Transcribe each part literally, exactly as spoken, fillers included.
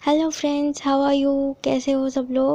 Hello friends, how are you. कैसे हो सब लोग।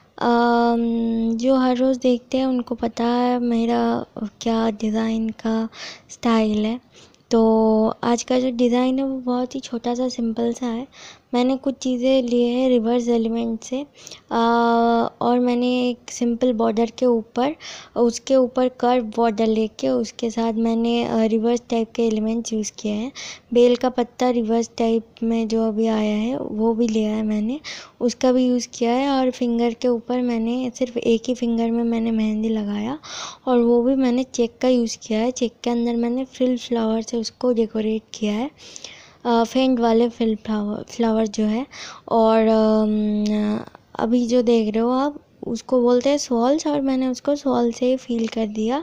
अम, जो हर रोज़ देखते हैं उनको पता है मेरा क्या डिज़ाइन का स्टाइल है। तो आज का जो डिज़ाइन है वो बहुत ही छोटा सा सिंपल सा है। मैंने कुछ चीज़ें लिए हैं रिवर्स एलिमेंट से आ, और मैंने एक सिंपल बॉर्डर के ऊपर उसके ऊपर कर्व बॉर्डर लेके उसके साथ मैंने रिवर्स टाइप के एलिमेंट्स यूज़ किए हैं। बेल का पत्ता रिवर्स टाइप में जो अभी आया है वो भी लिया है मैंने, उसका भी यूज़ किया है। और फिंगर के ऊपर मैंने सिर्फ एक ही फिंगर में मैंने मेहंदी लगाया और वो भी मैंने चेक का यूज़ किया है। चेक के अंदर मैंने फ्रिल फ्लावर से उसको डेकोरेट किया है, फेंट वाले फ्रिल फ्लावर फ्लावर जो है। और अम, अभी जो देख रहे हो आप उसको बोलते हैं स्वॉल्स, और मैंने उसको स्वॉल से ही फील कर दिया।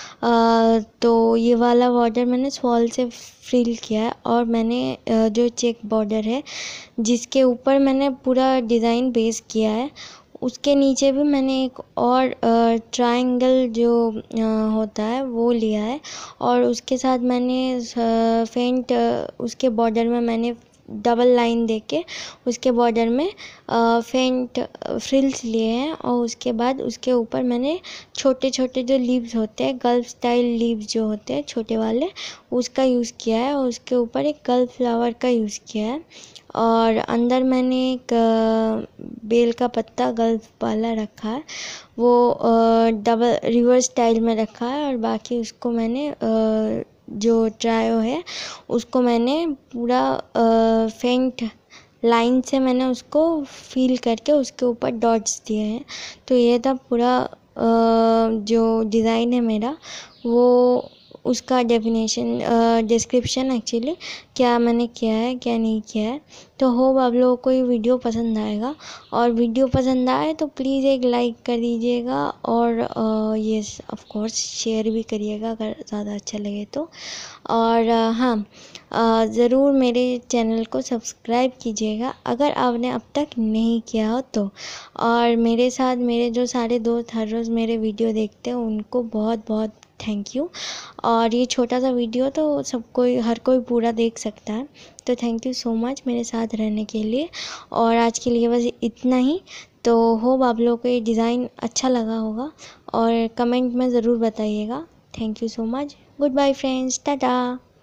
आ, तो ये वाला बॉर्डर मैंने स्वॉल से फिल किया है। और मैंने आ, जो चेक बॉर्डर है जिसके ऊपर मैंने पूरा डिज़ाइन बेस किया है उसके नीचे भी मैंने एक और ट्रायंगल जो आ, होता है वो लिया है। और उसके साथ मैंने फेंट उसके बॉर्डर में मैंने डबल लाइन देके उसके बॉर्डर में फेंट फ्रिल्स लिए हैं। और उसके बाद उसके ऊपर मैंने छोटे छोटे जो लीव्स होते हैं, गल्फ स्टाइल लीव्स जो होते हैं छोटे वाले, उसका यूज़ किया है। और उसके ऊपर एक गल्फ फ्लावर का यूज़ किया है। और अंदर मैंने एक बेल का पत्ता गल्फ वाला रखा है, वो डबल रिवर्स स्टाइल में रखा है। और बाकी उसको मैंने आ, जो ट्रायो है उसको मैंने पूरा फेंट लाइन से मैंने उसको फील करके उसके ऊपर डॉट्स दिए हैं। तो ये था पूरा आ, जो डिज़ाइन है मेरा, वो उसका डेफिनेशन डिस्क्रिप्शन एक्चुअली क्या मैंने किया है क्या नहीं किया है। तो होप आप लोगों को ये वीडियो पसंद आएगा, और वीडियो पसंद आए तो प्लीज़ एक लाइक कर दीजिएगा और ये ऑफ कोर्स शेयर भी करिएगा अगर ज़्यादा अच्छा लगे तो। और uh, हाँ, ज़रूर मेरे चैनल को सब्सक्राइब कीजिएगा अगर आपने अब तक नहीं किया हो तो। और मेरे साथ मेरे जो सारे दोस्त हर रोज़ मेरे वीडियो देखते हैं उनको बहुत बहुत थैंक यू। और ये छोटा सा वीडियो तो सब कोई हर कोई पूरा देख सकता है, तो थैंक यू सो मच मेरे साथ रहने के लिए। और आज के लिए बस इतना ही। तो होप आप लोगों को ये डिज़ाइन अच्छा लगा होगा और कमेंट में ज़रूर बताइएगा। Thank you so much. Good bye friends, Tata.